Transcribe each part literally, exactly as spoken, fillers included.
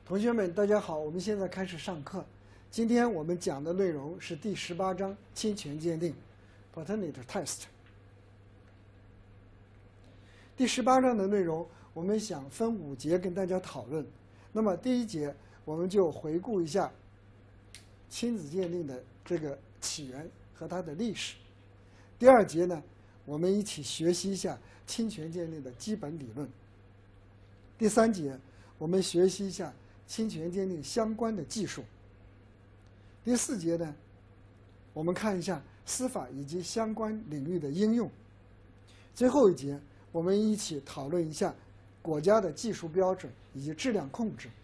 同学们，大家好，我们现在开始上课。今天我们讲的内容是第十八章侵权鉴定 （Paternity Test）。第十八章的内容，我们想分五节跟大家讨论。那么第一节，我们就回顾一下亲子鉴定的这个起源和它的历史。第二节呢，我们一起学习一下侵权鉴定的基本理论。第三节，我们学习一下侵权鉴定相关的技术。第四节呢，我们看一下司法以及相关领域的应用。最后一节，我们一起讨论一下国家的技术标准以及质量控制。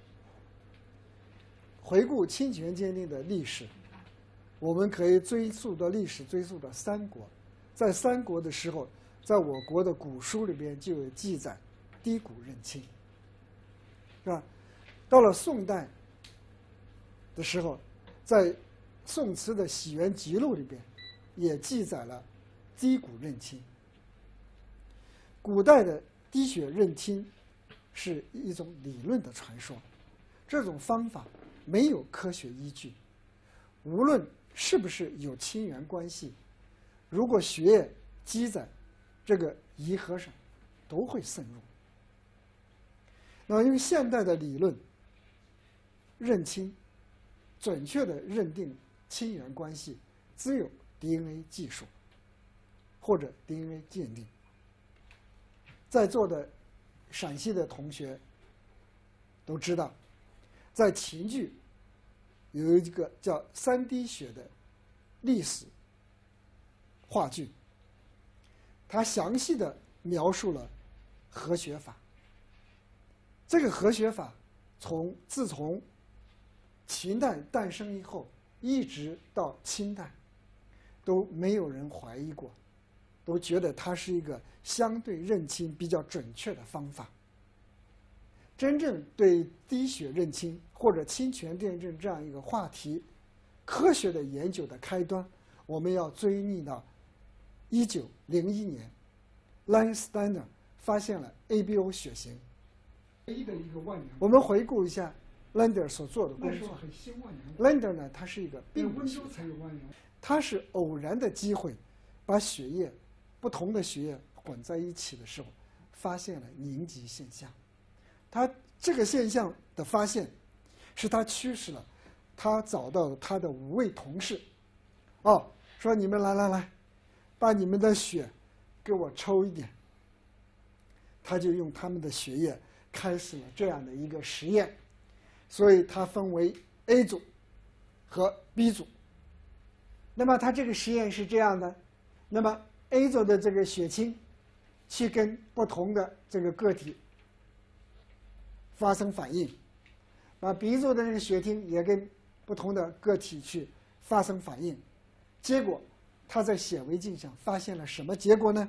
回顾侵权鉴定的历史，我们可以追溯到历史，追溯到三国。在三国的时候，在我国的古书里边就有记载低谷认亲，是吧？到了宋代的时候，在宋词的《洗冤集录》里边也记载了低谷认亲。古代的滴血认亲是一种理论的传说，这种方法没有科学依据，无论是不是有亲缘关系，如果血液积在这个遗核上，都会渗入。那么用现代的理论认亲，准确的认定亲缘关系，只有 D N A 技术或者 D N A 鉴定。在座的陕西的同学都知道，在秦剧有一个叫《三滴血》的历史话剧，它详细的描述了核血法。这个核血法从自从秦代诞生以后，一直到清代，都没有人怀疑过，都觉得它是一个相对认亲比较准确的方法。真正对滴血认亲或者侵权鉴定这样一个话题科学的研究的开端，我们要追忆到一九零一年 Landsteiner 发现了 A B O 血型。 唯一的一个万年， 我们回顾一下 Lander 所做的工那时候作。 很兴万年， Lander 呢，他是一个病理温州学家才有万年。 他是偶然的机会，把血液不同的血液混在一起的时候，发现了凝集现象。他这个现象的发现，是他驱使了他找到了他的五位同事，哦，说你们来来来，把你们的血给我抽一点。他就用他们的血液开始了这样的一个实验，所以它分为 A 组和 B 组。那么它这个实验是这样的，那么 A 组的这个血清去跟不同的这个个体发生反应，啊 B 组的这个血清也跟不同的个体去发生反应，结果他在显微镜上发现了什么结果呢？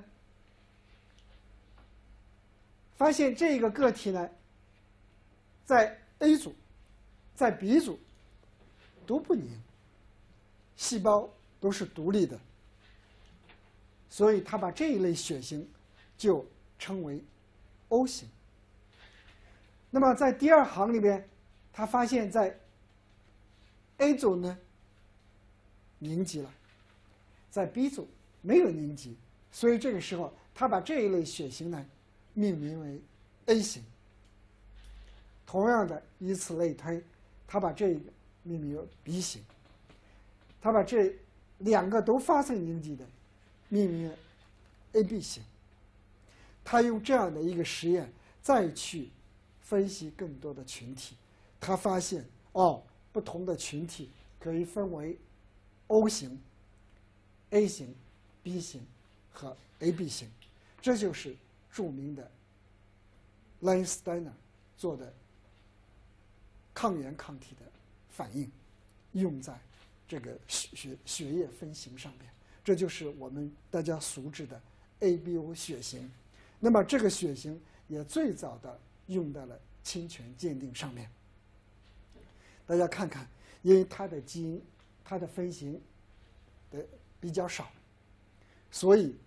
发现这个个体呢，在 A 组，在 B 组都不凝，细胞都是独立的，所以他把这一类血型就称为 O 型。那么在第二行里边，他发现在 A 组呢凝集了，在 B 组没有凝集，所以这个时候他把这一类血型呢命名为 A 型。同样的，以此类推，他把这个命名为 B 型。他把这两个都发生凝集的命名为 A B 型。他用这样的一个实验再去分析更多的群体，他发现哦，不同的群体可以分为 O 型、A 型、B 型和 A B 型，这就是著名的 Landsteiner 做的抗原抗体的反应，用在这个血血液分型上面，这就是我们大家熟知的 A B O 血型。那么这个血型也最早的用在了侵权鉴定上面。大家看看，因为它的基因、它的分型的比较少，所以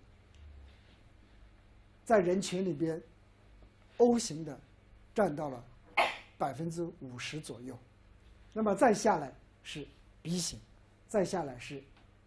在人群里边 O 型的占到了百分之五十左右。那么再下来是 B 型，再下来是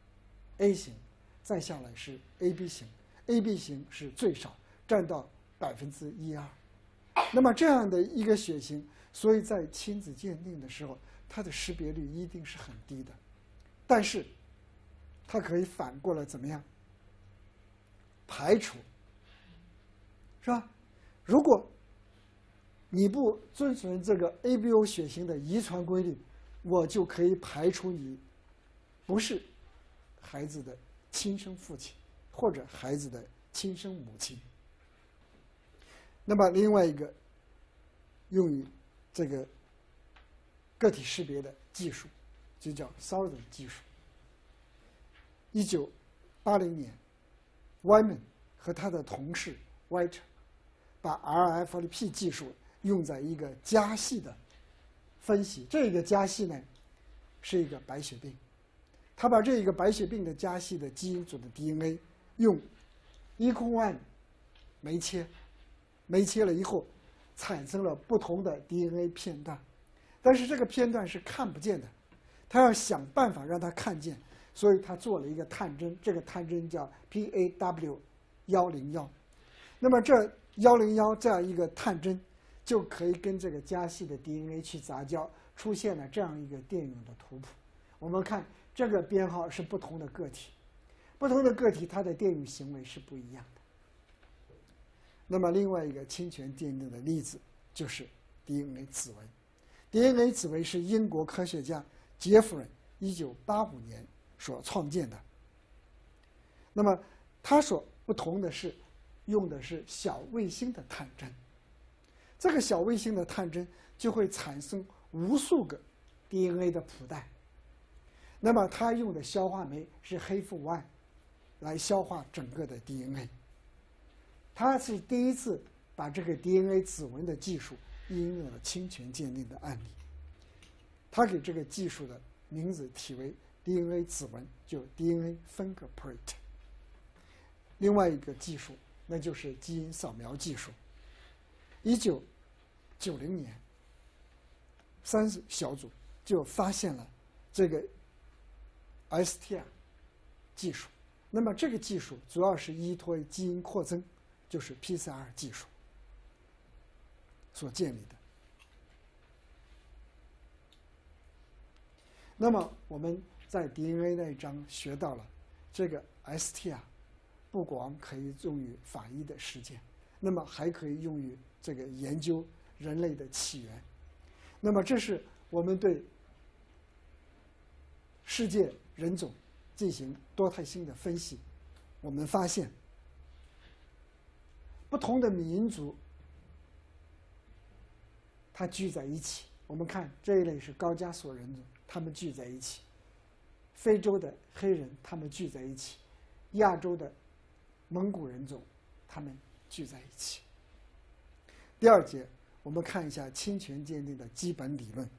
A 型，再下来是 A B 型 ，A B 型是最少，占到百分之一二。那么这样的一个血型，所以在亲子鉴定的时候，它的识别率一定是很低的。但是，它可以反过来怎么样？排除，是吧？如果你不遵循这个 A B O 血型的遗传规律，我就可以排除你不是孩子的亲生父亲或者孩子的亲生母亲。那么另外一个用于这个个体识别的技术，就叫 Southern 技术。一九八零年 ，Wyman 和他的同事 White 把 R F L P 技术用在一个家系的分析，这个家系呢是一个白血病，他把这个白血病的家系的基因组的 D N A 用 E C O one 酶切，酶切了以后产生了不同的 D N A 片段，但是这个片段是看不见的，他要想办法让它看见，所以他做了一个探针，这个探针叫 P A W 一零一。那么这一零一这样一个探针就可以跟这个家系的 D N A 去杂交，出现了这样一个电泳的图谱。我们看这个编号是不同的个体，不同的个体它的电泳行为是不一样的。那么另外一个侵权鉴定的例子就是 D N A 指纹。D N A 指纹是英国科学家杰弗瑞一九八五年所创建的。那么它所不同的是，用的是小卫星的探针。这个小卫星的探针就会产生无数个 D N A 的谱带。那么它用的消化酶是黑富 one 来消化整个的 D N A。他是第一次把这个 D N A 指纹的技术应用了侵权鉴定的案例。他给这个技术的名字题为 D N A 指纹，就 D N A fingerprint。另外一个技术那就是基因扫描技术。一九九零年，三十小组就发现了这个 S T R 技术。那么这个技术主要是依托于基因扩增，就是 P C R 技术所建立的。那么我们在 D N A 那一章学到了，这个 S T R 不光可以用于法医的实践，那么还可以用于这个研究人类的起源。那么这是我们对世界人种进行多态性的分析，我们发现不同的民族它聚在一起。我们看这一类是高加索人种，他们聚在一起；非洲的黑人他们聚在一起；亚洲的蒙古人种他们聚在一起。第二节我们看一下侵权鉴定的基本理论。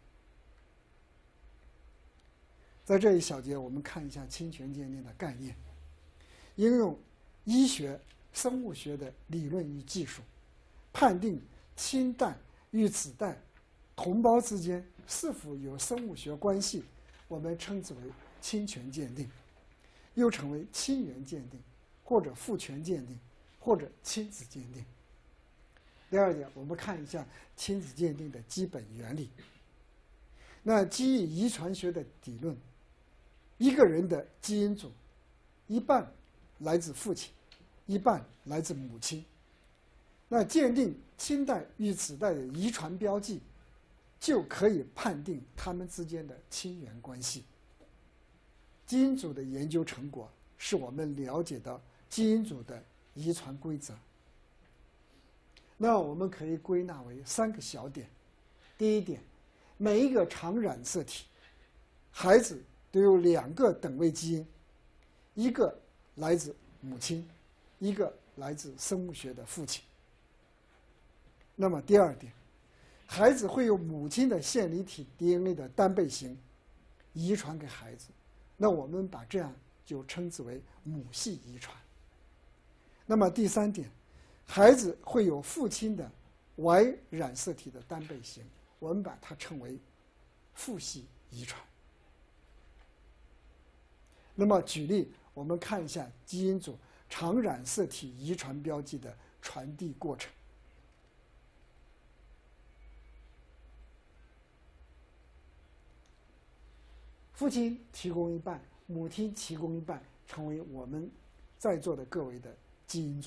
在这一小节我们看一下侵权鉴定的概念，应用医学生物学的理论与技术，判定亲代与子代同胞之间是否有生物学关系，我们称之为侵权鉴定，又称为亲缘鉴定，或者父权鉴定，或者亲子鉴定。第二点，我们看一下亲子鉴定的基本原理。那基于遗传学的理论，一个人的基因组一半来自父亲，一半来自母亲。那鉴定亲代与子代的遗传标记，就可以判定他们之间的亲缘关系。基因组的研究成果是我们了解到基因组的遗传规则。那我们可以归纳为三个小点。第一点，每一个常染色体，孩子都有两个等位基因，一个来自母亲，一个来自生物学的父亲。那么第二点，孩子会有母亲的线粒体 D N A 的单倍型遗传给孩子，那我们把这样就称之为母系遗传。那么第三点，孩子会有父亲的 Y 染色体的单倍型， 我们把它称为父系遗传。那么举例，我们看一下基因组常染色体遗传标记的传递过程。父亲提供一半，母亲提供一半，成为我们在座的各位的基因组。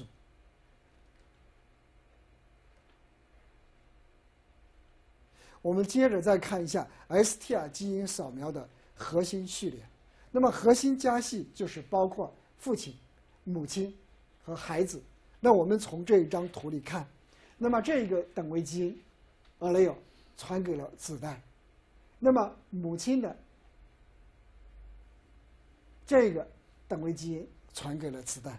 我们接着再看一下 S T R 基因扫描的核心序列。那么核心家系就是包括父亲、母亲和孩子。那我们从这一张图里看，那么这个等位基因 allele 传给了子代，那么母亲的这个等位基因传给了子代。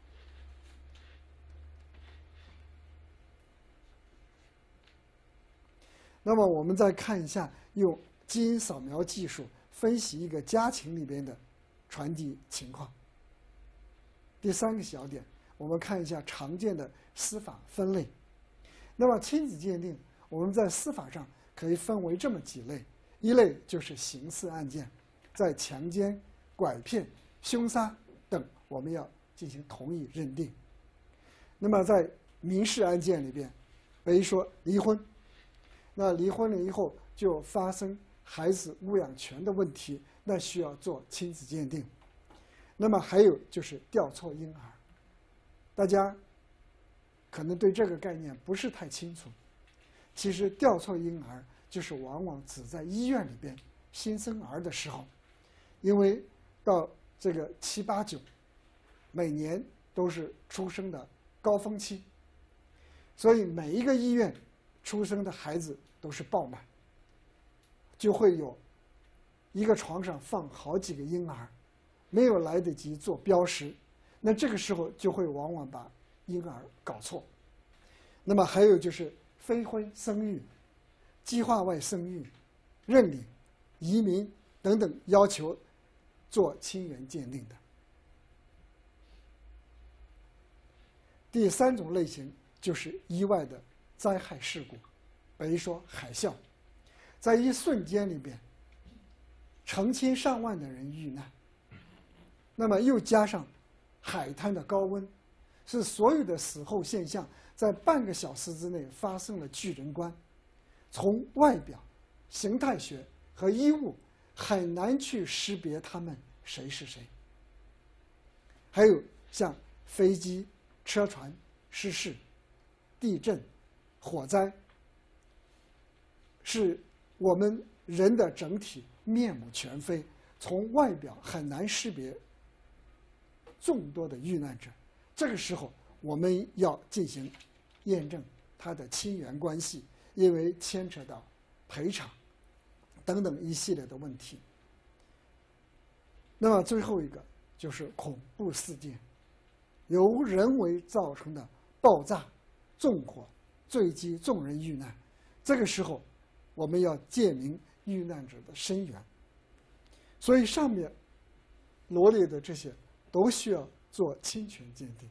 那么我们再看一下用基因扫描技术分析一个家庭里边的传递情况。第三个小点，我们看一下常见的司法分类。那么亲子鉴定，我们在司法上可以分为这么几类：一类就是刑事案件，在强奸、拐骗、凶杀等，我们要进行同意认定。那么在民事案件里边，比如说离婚，那离婚了以后就发生孩子抚养权的问题，那需要做亲子鉴定。那么还有就是调错婴儿，大家可能对这个概念不是太清楚。其实调错婴儿就是往往只在医院里边新生儿的时候，因为到这个七八九，每年都是出生的高峰期，所以每一个医院出生的孩子都是爆满，就会有一个床上放好几个婴儿，没有来得及做标识，那这个时候就会往往把婴儿搞错。那么还有就是非婚生育、计划外生育、认领、移民等等要求做亲缘鉴定的。第三种类型就是意外的灾害事故，比如说海啸，在一瞬间里边，成千上万的人遇难，那么又加上海滩的高温，使所有的死后现象在半个小时之内发生了巨人观，从外表、形态学和衣物很难去识别他们谁是谁。还有像飞机、车船失事、地震、火灾，是我们人的整体面目全非，从外表很难识别众多的遇难者。这个时候我们要进行验证他的亲缘关系，因为牵扯到赔偿等等一系列的问题。那么最后一个就是恐怖事件，由人为造成的爆炸、纵火、坠机、众人遇难，这个时候我们要鉴明遇难者的身源。所以上面罗列的这些都需要做侵权鉴定。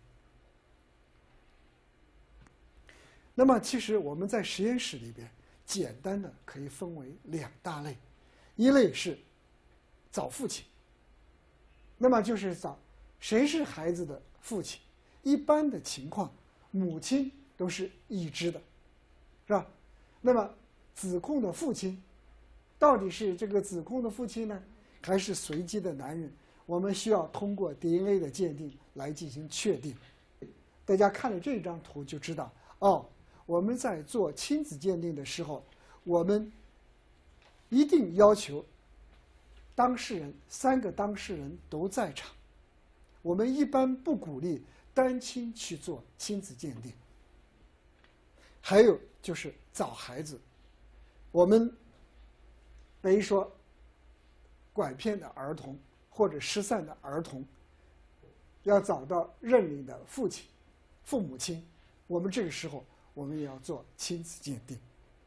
那么其实我们在实验室里边简单的可以分为两大类，一类是找父亲，那么就是找谁是孩子的父亲。一般的情况，母亲都是已知的，是吧？那么子控的父亲到底是这个子控的父亲呢，还是随机的男人？我们需要通过 D N A 的鉴定来进行确定。大家看了这张图就知道，哦，我们在做亲子鉴定的时候，我们一定要求当事人三个当事人都在场。我们一般不鼓励单亲去做亲子鉴定。还有就是找孩子，我们比如说拐骗的儿童或者失散的儿童，要找到认领的父亲、父母亲，我们这个时候我们也要做亲子鉴定。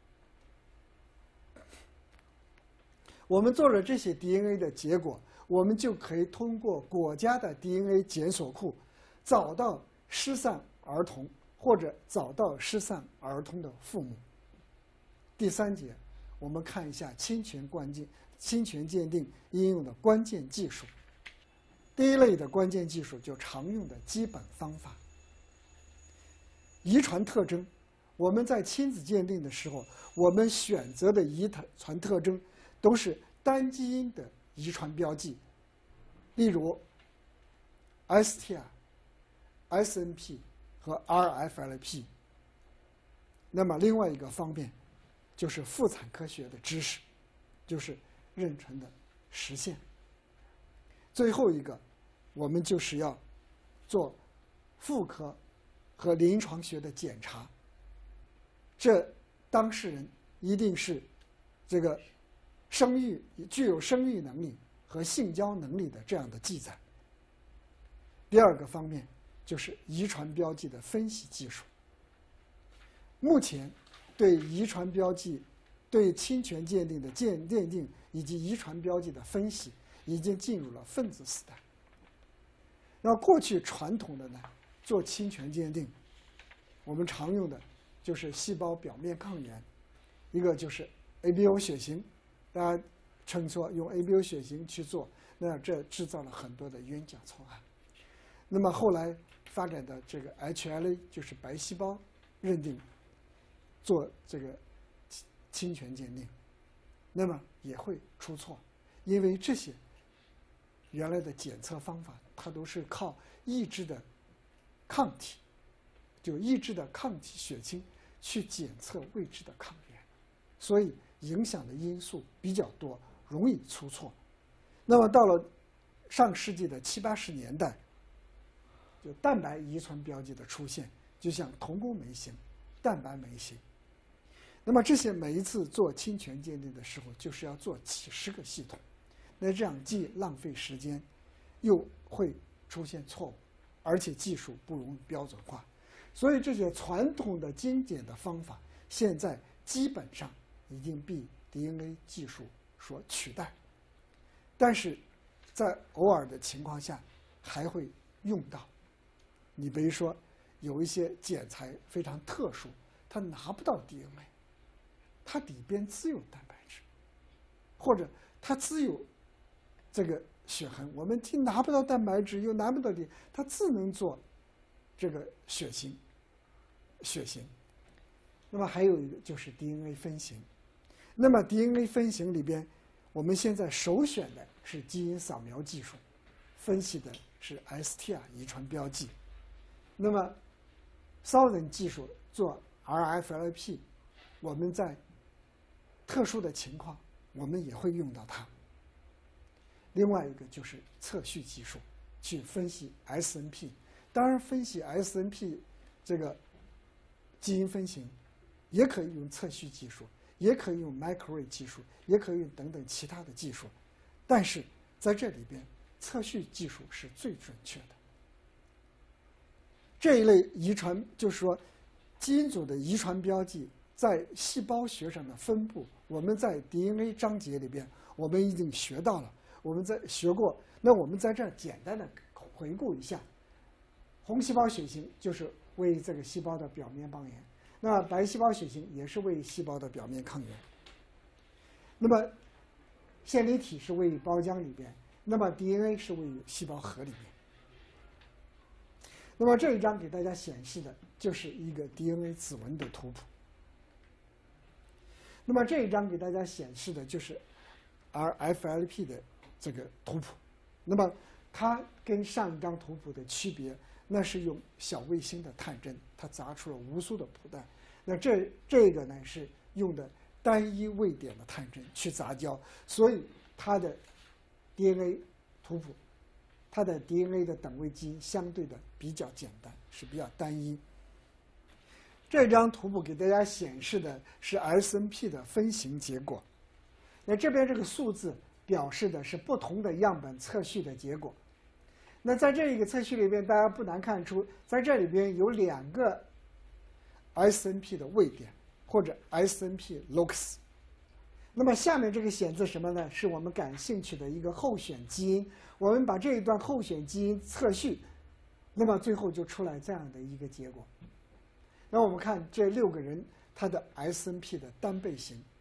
我们做了这些 D N A 的结果，我们就可以通过国家的 D N A 检索库找到失散儿童或者找到失散儿童的父母。第三节我们看一下侵权关键侵权鉴定应用的关键技术。第一类的关键技术就常用的基本方法。遗传特征，我们在亲子鉴定的时候，我们选择的遗传特征都是单基因的遗传标记，例如 S T R、S N P 和 R F L P。那么另外一个方面就是妇产科学的知识，就是妊娠的实现。最后一个，我们就是要做妇科和临床学的检查。这当事人一定是这个生育具有生育能力和性交能力的这样的记载。第二个方面就是遗传标记的分析技术。目前对遗传标记、对侵权鉴定的鉴鉴定以及遗传标记的分析，已经进入了分子时代。那过去传统的呢，做侵权鉴定，我们常用的就是细胞表面抗原，一个就是 A B O 血型，大家称作用 A B O 血型去做，那这制造了很多的冤假错案。那么后来发展的这个 H L A 就是白细胞认定，做这个侵权鉴定，那么也会出错，因为这些原来的检测方法，它都是靠抑制的抗体，就抑制的抗体血清去检测未知的抗原，所以影响的因素比较多，容易出错。那么到了上世纪的七八十年代，就蛋白遗传标记的出现，就像同工酶型、蛋白酶型。那么这些每一次做侵权鉴定的时候，就是要做几十个系统，那这样既浪费时间，又会出现错误，而且技术不容易标准化。所以这些传统的精简的方法，现在基本上已经被 D N A 技术所取代。但是在偶尔的情况下还会用到。你比如说有一些检材非常特殊，它拿不到 D N A， 它里边只有蛋白质，或者它只有这个血痕，我们既拿不到蛋白质又拿不到 D N A， 它只能做这个血型血型。那么还有一个就是 D N A 分型。那么 D N A 分型里边，我们现在首选的是基因扫描技术，分析的是 S T R 遗传标记。那么 Southern 技术做 R F L P， 我们在特殊的情况我们也会用到它。另外一个就是测序技术，去分析 S N P。当然分析 S N P 这个基因分型也可以用测序技术，也可以用 microarray 技术，也可以用等等其他的技术，但是在这里边测序技术是最准确的。这一类遗传就是说基因组的遗传标记在细胞学上的分布，我们在 D N A 章节里边我们已经学到了，我们在学过。那我们在这儿简单的回顾一下，红细胞血型就是为这个细胞的表面抗原，那白细胞血型也是为细胞的表面抗原。那么线粒体是位于胞浆里边，那么 D N A 是位于细胞核里边。那么这一张给大家显示的就是一个 D N A 指纹的图谱。那么这一张给大家显示的就是 R F L P 的这个图谱。那么它跟上一张图谱的区别，那是用小卫星的探针，它砸出了无数的谱带。那这这个呢是用的单一位点的探针去杂交，所以它的 D N A 图谱，它的 D N A 的等位基因相对的比较简单，是比较单一。这张图谱给大家显示的是 S N P 的分型结果。那这边这个数字表示的是不同的样本测序的结果。那在这一个测序里边，大家不难看出，在这里边有两个 S N P 的位点，或者 S N P locus。那么下面这个显示什么呢？是我们感兴趣的一个候选基因。我们把这一段候选基因测序，那么最后就出来这样的一个结果。那我们看这六个人，他的 S N P 的单倍型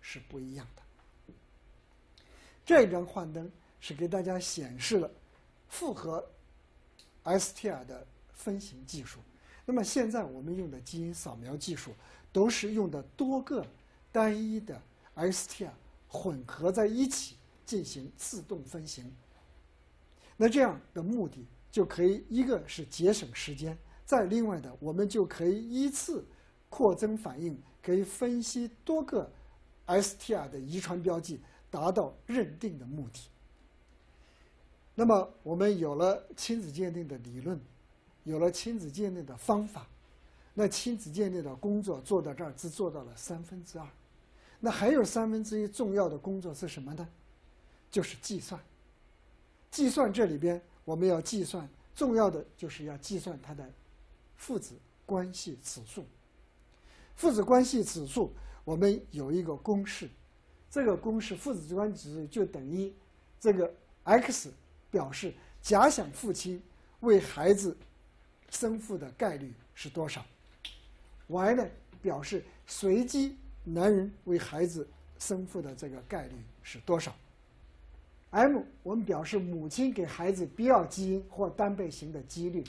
是不一样的。这一张幻灯是给大家显示了复合 S T R 的分型技术。那么现在我们用的基因扫描技术都是用的多个单一的 S T R 混合在一起进行自动分型。那这样的目的就可以，一个是节省时间，再另外的我们就可以依次扩增反应，可以分析多个 S T R 的遗传标记，达到认定的目的。那么我们有了亲子鉴定的理论，有了亲子鉴定的方法，那亲子鉴定的工作做到这儿只做到了三分之二。那还有三分之一重要的工作是什么呢？就是计算。计算这里边我们要计算，重要的就是要计算它的父子关系指数。父子关系指数我们有一个公式，这个公式父子关系指数就等于这个 x 表示假想父亲为孩子生父的概率是多少， y 呢表示随机男人为孩子生父的这个概率是多少， m 我们表示母亲给孩子必要基因或单倍型的几率，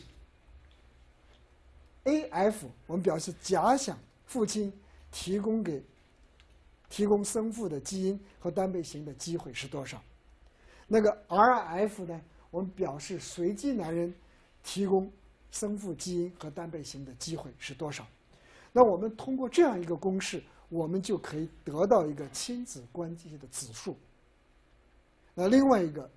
af 我们表示假想父亲提供给提供生父的基因和单倍型的机会是多少。那个 rf 呢，我们表示随机男人提供生父基因和单倍型的机会是多少。那我们通过这样一个公式，我们就可以得到一个亲子关系的指数。那另外一个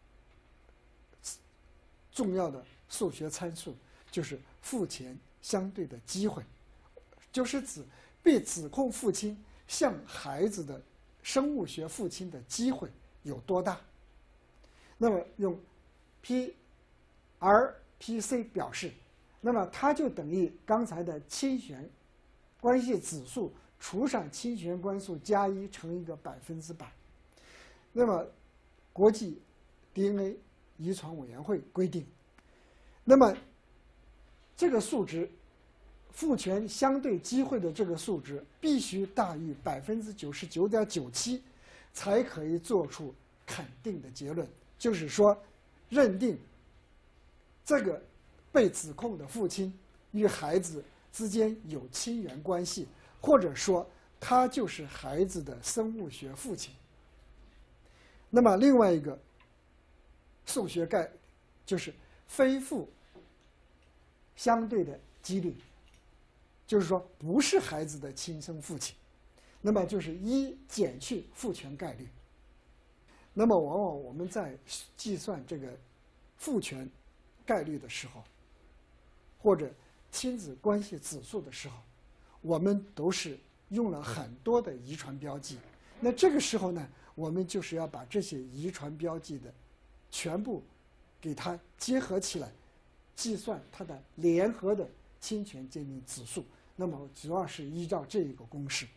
重要的数学参数就是父权相对的机会，就是指被指控父亲像孩子的生物学父亲的机会有多大。那么用 P R P C 表示，那么它就等于刚才的亲权关系指数除上亲权关数加一乘一个百分之百。那么国际 D N A 遗传委员会规定，那么这个数值父权相对机会的这个数值必须大于百分之九十九点九七，才可以做出肯定的结论，就是说认定这个被指控的父亲与孩子之间有亲缘关系，或者说他就是孩子的生物学父亲。那么另外一个数学概就是非父相对的几率，就是说不是孩子的亲生父亲，那么就是一减去父权概率。那么往往我们在计算这个父权概率的时候，或者亲子关系指数的时候，我们都是用了很多的遗传标记。那这个时候呢，我们就是要把这些遗传标记的全部给它结合起来，计算它的联合的亲权鉴定指数。那么主要是依照这一个公式。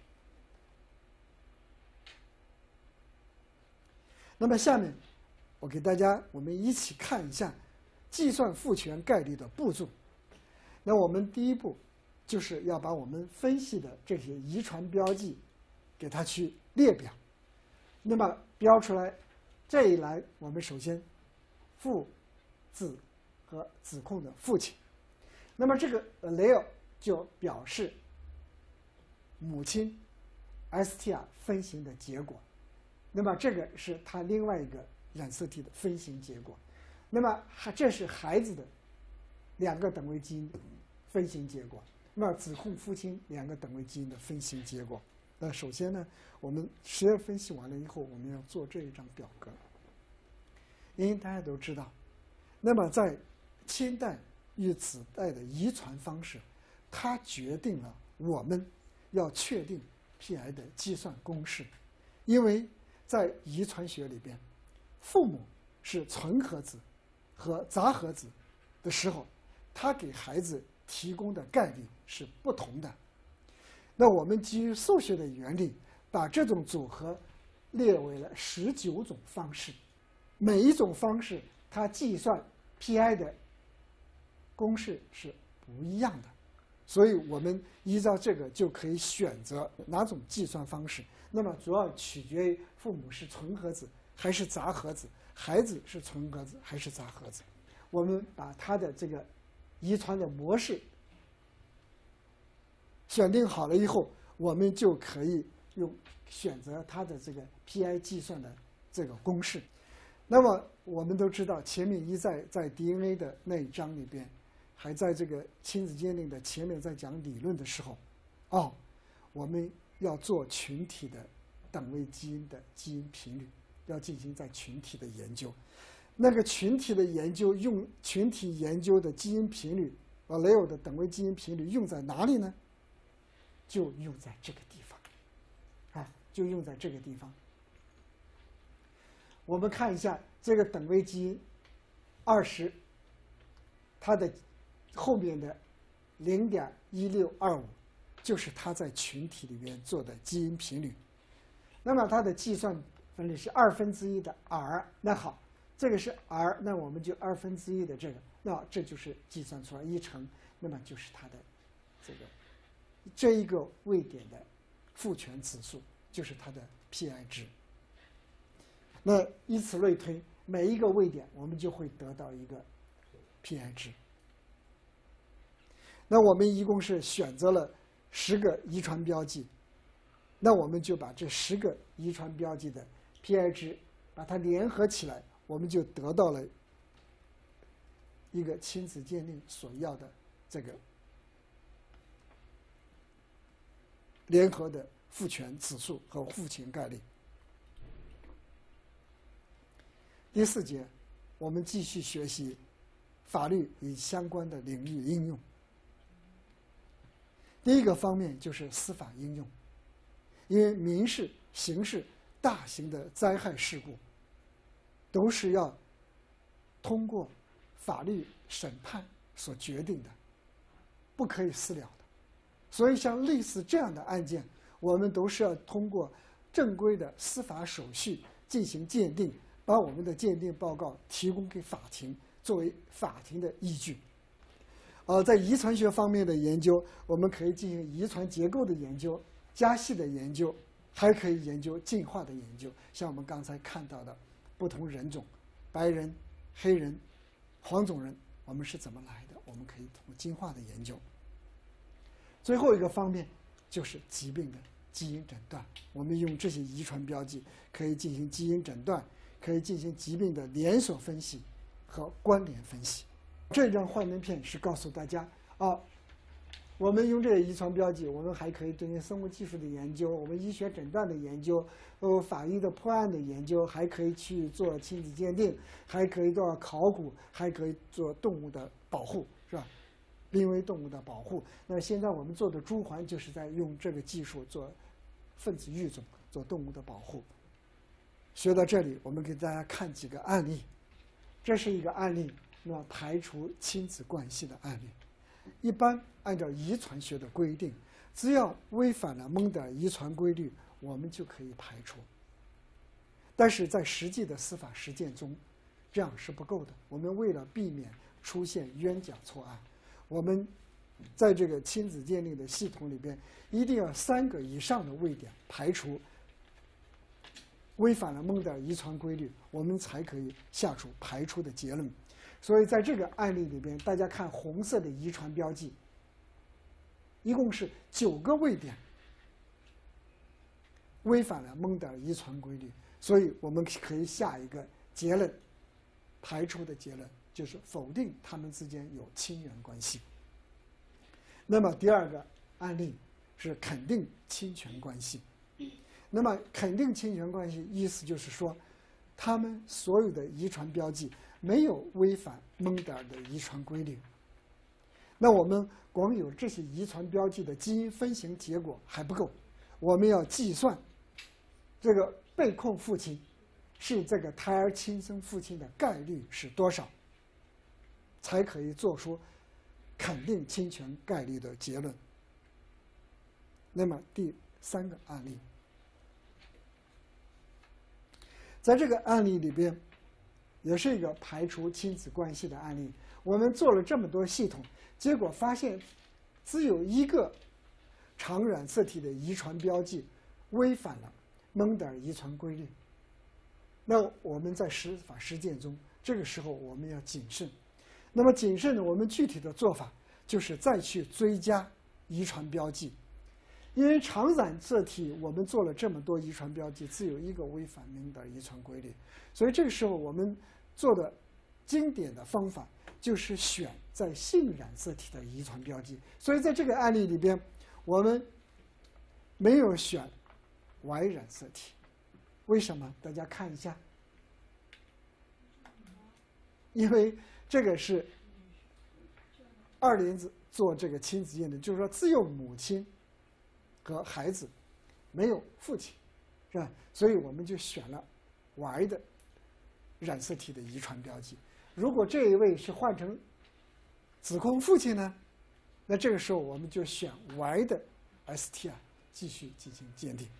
那么下面我给大家我们一起看一下计算父权概率的步骤。那我们第一步就是要把我们分析的这些遗传标记给它去列表。那么标出来这一栏，我们首先父子和指控的父亲。那么这个 allele 就表示母亲 S T R 分型的结果。那么这个是它另外一个染色体的分型结果。那么这是孩子的两个等位基因分型结果。那么指控父亲两个等位基因的分型结果。那首先呢，我们实验分析完了以后，我们要做这一张表格。因为大家都知道，那么在亲代与子代的遗传方式，它决定了我们要确定 P I 的计算公式。因为在遗传学里边，父母是纯合子和杂合子的时候，他给孩子提供的概率是不同的。那我们基于数学的原理，把这种组合列为了十九种方式，每一种方式它计算 P I 的公式是不一样的。 所以我们依照这个就可以选择哪种计算方式。那么主要取决于父母是纯合子还是杂合子，孩子是纯合子还是杂合子。我们把他的这个遗传的模式选定好了以后，我们就可以用选择它的这个 P I 计算的这个公式。那么我们都知道，前面一再在 D N A 的那一章里边，还在这个亲子鉴定的前面在讲理论的时候，哦，我们要做群体的等位基因的基因频率，要进行在群体的研究。那个群体的研究用群体研究的基因频率，呃，雷欧的等位基因频率用在哪里呢？就用在这个地方，啊，就用在这个地方。我们看一下这个等位基因二十，它的后面的零点一六二五，就是它在群体里面做的基因频率。那么它的计算分率是二分之一的 r。那好，这个是 r， 那我们就二分之一的这个，那这就是计算出来一乘，那么就是它的这个这一个位点的复权指数，就是它的 P I 值。那以此类推，每一个位点我们就会得到一个 P I 值。那我们一共是选择了十个遗传标记，那我们就把这十个遗传标记的 P I 值把它联合起来，我们就得到了一个亲子鉴定所要的这个联合的复权指数和复权概率。第四节，我们继续学习法律与相关的领域应用。第一个方面就是司法应用，因为民事、刑事大型的灾害事故都是要通过法律审判所决定的，不可以私了的。所以像类似这样的案件，我们都是要通过正规的司法手续进行鉴定，把我们的鉴定报告提供给法庭，作为法庭的依据。呃，在遗传学方面的研究，我们可以进行遗传结构的研究、家系的研究，还可以研究进化的研究。像我们刚才看到的不同人种，白人、黑人、黄种人，我们是怎么来的？我们可以通过进化的研究。最后一个方面就是疾病的基因诊断，我们用这些遗传标记可以进行基因诊断，可以进行疾病的连锁分析和关联分析。这张幻灯片是告诉大家啊，我们用这些遗传标记，我们还可以进行生物技术的研究，我们医学诊断的研究，呃，法医的破案的研究，还可以去做亲子鉴定，还可以做考古，还可以做动物的保护，是吧？濒危动物的保护。那现在我们做的朱鹮就是在用这个技术做分子育种，做动物的保护。学到这里，我们给大家看几个案例。这是一个案例，那么排除亲子关系的案例。一般按照遗传学的规定，只要违反了蒙德尔遗传规律，我们就可以排除。但是在实际的司法实践中，这样是不够的。我们为了避免出现冤假错案，我们在这个亲子鉴定的系统里边，一定要三个以上的位点排除违反了蒙德尔遗传规律，我们才可以下出排除的结论。所以在这个案例里边，大家看红色的遗传标记，一共是九个位点违反了蒙德尔遗传规律，所以我们可以下一个结论，排除的结论就是否定他们之间有亲缘关系。那么第二个案例是肯定亲权关系。那么肯定亲权关系，意思就是说，他们所有的遗传标记没有违反蒙德尔的遗传规律。那我们光有这些遗传标记的基因分型结果还不够，我们要计算这个被控父亲是这个胎儿亲生父亲的概率是多少，才可以做出肯定侵权概率的结论。那么第三个案例，在这个案例里边，也是一个排除亲子关系的案例。我们做了这么多系统，结果发现， 只有一个常染色体的遗传标记违反了蒙德尔遗传规律，那我们在司法实践中，这个时候我们要谨慎。那么谨慎呢，我们具体的做法就是再去追加遗传标记，因为常染色体我们做了这么多遗传标记，只有一个违反蒙德尔遗传规律，所以这个时候我们做的经典的方法就是选在性染色体的遗传标记。所以在这个案例里边，我们没有选 Y 染色体，为什么？大家看一下，因为这个是二莲子做这个亲子验证，就是说只有母亲和孩子，没有父亲，是吧？所以我们就选了 Y 的染色体的遗传标记。如果这一位是换成子宫父亲呢，那这个时候我们就选 Y 的 S T R 继续进行鉴定。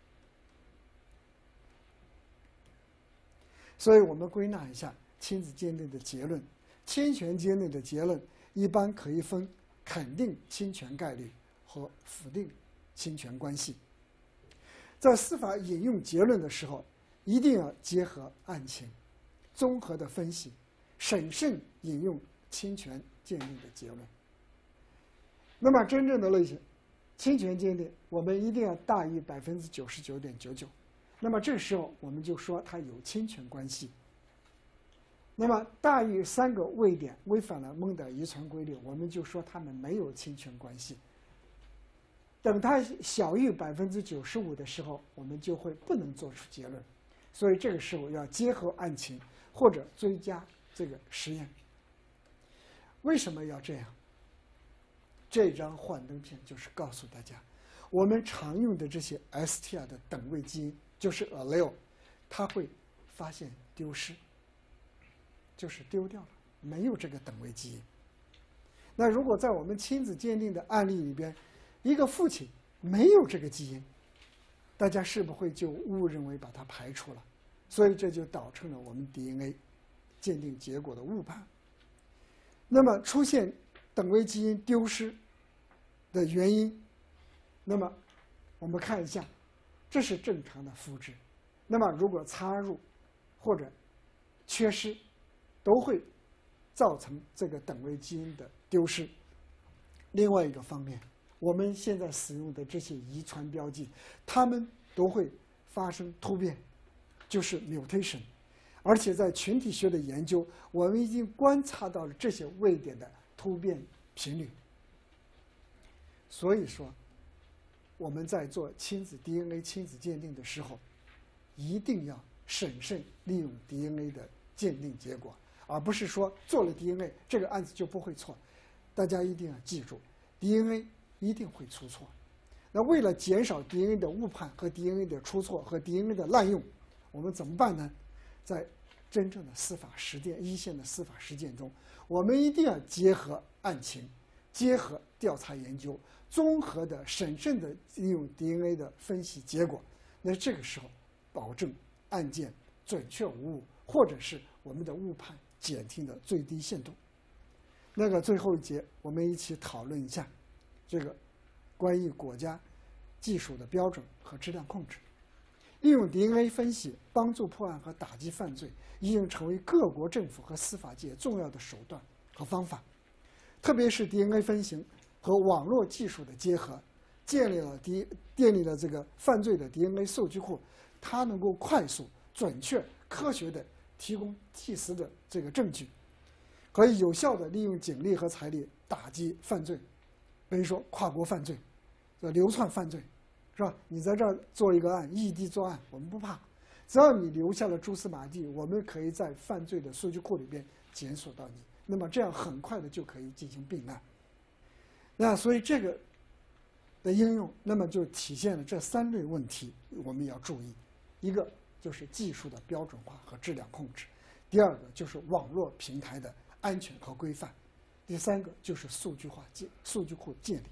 所以我们归纳一下亲子鉴定的结论：侵权鉴定的结论一般可以分肯定侵权概率和否定侵权关系。在司法引用结论的时候，一定要结合案情，综合的分析，审慎引用侵权鉴定的结论。那么真正的类型侵权鉴定，我们一定要大于百分之九十九点九九。那么这时候我们就说它有侵权关系。那么大于三个位点违反了蒙德尔遗传规律，我们就说它们没有侵权关系。等它小于百分之九十五的时候，我们就会不能做出结论。所以这个时候要结合案情或者追加这个实验。为什么要这样？这张幻灯片就是告诉大家，我们常用的这些 S T R 的等位基因，就是 allele， 它会发现丢失，就是丢掉了，没有这个等位基因。那如果在我们亲子鉴定的案例里边，一个父亲没有这个基因，大家是不是会就误认为把它排除了？所以这就导成了我们 D N A 鉴定结果的误判。那么出现等位基因丢失的原因，那么我们看一下，这是正常的复制。那么如果插入或者缺失，都会造成这个等位基因的丢失。另外一个方面，我们现在使用的这些遗传标记，它们都会发生突变，就是 mutation。而且在群体学的研究，我们已经观察到了这些位点的突变频率。所以说，我们在做亲子 D N A 亲子鉴定的时候，一定要审慎利用 D N A 的鉴定结果，而不是说做了 D N A 这个案子就不会错。大家一定要记住 ，D N A 一定会出错。那为了减少 D N A 的误判和 D N A 的出错和 D N A 的滥用，我们怎么办呢？在真正的司法实践、一线的司法实践中，我们一定要结合案情，结合调查研究，综合的、审慎的利用 D N A 的分析结果。那这个时候，保证案件准确无误，或者是我们的误判减轻的最低限度。那个最后一节，我们一起讨论一下这个关于国家技术的标准和质量控制。利用 D N A 分析帮助破案和打击犯罪，已经成为各国政府和司法界重要的手段和方法。特别是 D N A 分析和网络技术的结合，建立了 D 建立了这个犯罪的 D N A 数据库，它能够快速、准确、科学的提供即时的这个证据，可以有效的利用警力和财力打击犯罪，比如说跨国犯罪、流窜犯罪。是吧？你在这儿做一个案，异地作案，我们不怕，只要你留下了蛛丝马迹，我们可以在犯罪的数据库里边检索到你，那么这样很快的就可以进行并案。那所以这个的应用，那么就体现了这三类问题，我们要注意：一个就是技术的标准化和质量控制；第二个就是网络平台的安全和规范；第三个就是数据化建数据库建立。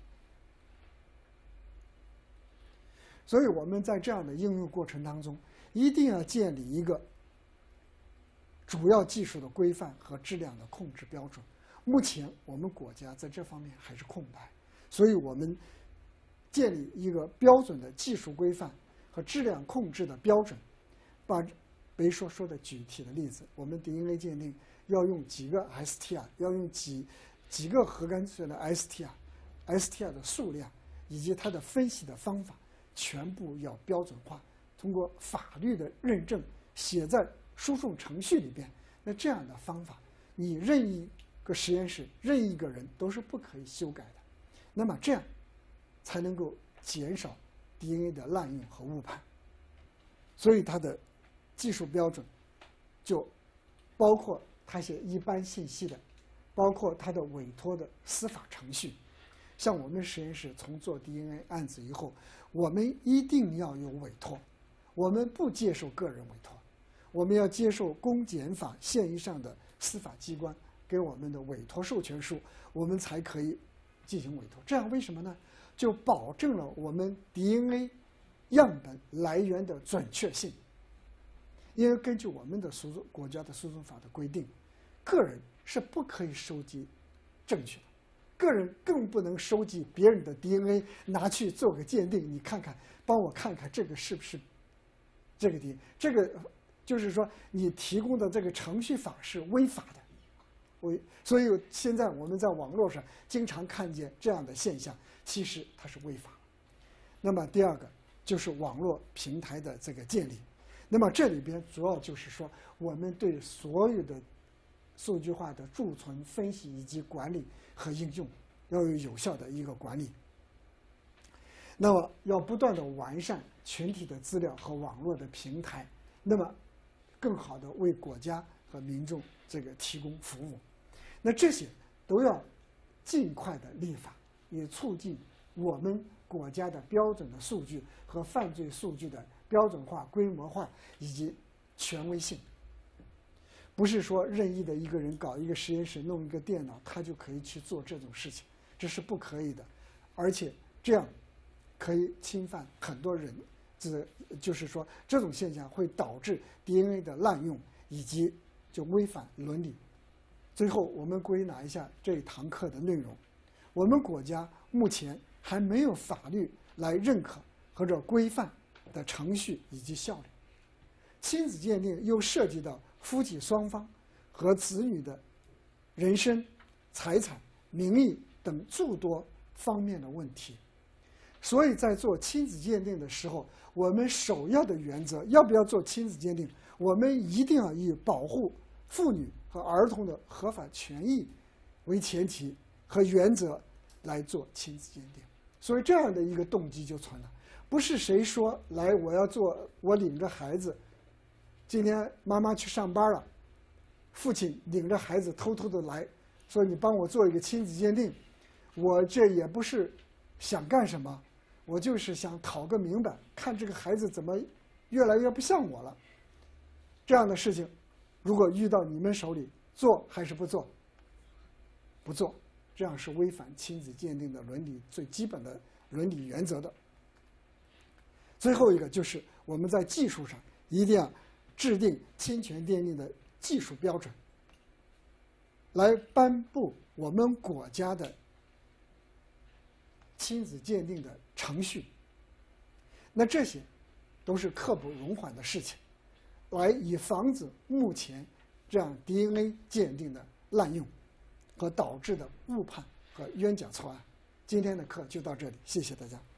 所以我们在这样的应用过程当中，一定要建立一个主要技术的规范和质量的控制标准。目前我们国家在这方面还是空白， 所以我们建立一个标准的技术规范和质量控制的标准。把北所说的具体的例子，我们 D N A 鉴定要用几个 S T R， 要用几几个核苷酸的 S T R，S T R 的数量以及它的分析的方法，全部要标准化，通过法律的认证写在输送程序里边。那这样的方法，你任意一个实验室、任意一个人都是不可以修改的。那么这样才能够减少 D N A 的滥用和误判。所以它的技术标准就包括它写一般信息的，包括它的委托的司法程序。像我们实验室从做 D N A 案子以后，我们一定要有委托，我们不接受个人委托，我们要接受公检法线以上的司法机关给我们的委托授权书，我们才可以进行委托。这样为什么呢？就保证了我们 D N A 样本来源的准确性。因为根据我们的诉讼国家的诉讼法的规定，个人是不可以收集证据的，个人更不能收集别人的 D N A 拿去做个鉴定。你看看，帮我看看这个是不是这个 D N A， 这个就是说你提供的这个程序法是违法的。违，所以现在我们在网络上经常看见这样的现象，其实它是违法。那么第二个就是网络平台的这个建立。那么这里边主要就是说，我们对所有的数据化的贮存、分析以及管理和应用要有有效的一个管理。那么要不断的完善群体的资料和网络的平台，那么更好的为国家和民众这个提供服务。那这些都要尽快的立法，以促进我们国家的标准的数据和犯罪数据的标准化、规模化以及权威性。不是说任意的一个人搞一个实验室、弄一个电脑，他就可以去做这种事情，这是不可以的。而且这样可以侵犯很多人，这就是说这种现象会导致 D N A 的滥用以及就违反伦理。最后我们归纳一下这一堂课的内容：我们国家目前还没有法律来认可或者规范的程序以及效率。亲子鉴定又涉及到夫妻双方和子女的人身、财产、名誉等诸多方面的问题。所以在做亲子鉴定的时候，我们首要的原则，要不要做亲子鉴定，我们一定要以保护妇女和儿童的合法权益为前提和原则来做亲子鉴定。所以这样的一个动机就存了，不是谁说来我要做，我领着孩子，今天妈妈去上班了，父亲领着孩子偷偷的来说你帮我做一个亲子鉴定，我这也不是想干什么，我就是想讨个明白，看这个孩子怎么越来越不像我了。这样的事情如果遇到你们手里，做还是不做？不做，这样是违反亲子鉴定的伦理最基本的伦理原则的。最后一个就是我们在技术上一定要制定侵权鉴定的技术标准，来颁布我们国家的亲子鉴定的程序。那这些都是刻不容缓的事情，来以防止目前这样 D N A 鉴定的滥用和导致的误判和冤假错案。今天的课就到这里，谢谢大家。